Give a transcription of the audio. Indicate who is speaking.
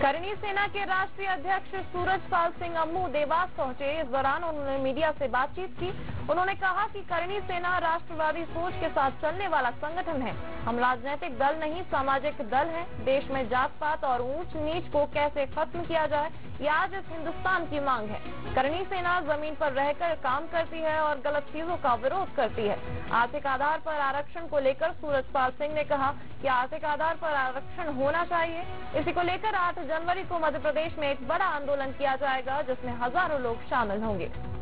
Speaker 1: करणी सेना के राष्ट्रीय अध्यक्ष सूरजपाल सिंह अम्मू देवास पहुंचे। इस दौरान उन्होंने मीडिया से बातचीत की। उन्होंने कहा कि करणी सेना राष्ट्रवादी सोच के साथ चलने वाला संगठन है। हम राजनीतिक दल नहीं, सामाजिक दल है। देश में जात पात और ऊंच नीच को कैसे खत्म किया जाए, ये आज इस हिंदुस्तान की मांग है। करणी सेना जमीन पर रहकर काम करती है और गलत चीजों का विरोध करती है। आर्थिक आधार पर आरक्षण को लेकर सूरजपाल सिंह ने कहा कि आर्थिक आधार पर आरक्षण होना चाहिए। इसी को लेकर 8 जनवरी को मध्य प्रदेश में एक बड़ा आंदोलन किया जाएगा, जिसमें हजारों लोग शामिल होंगे।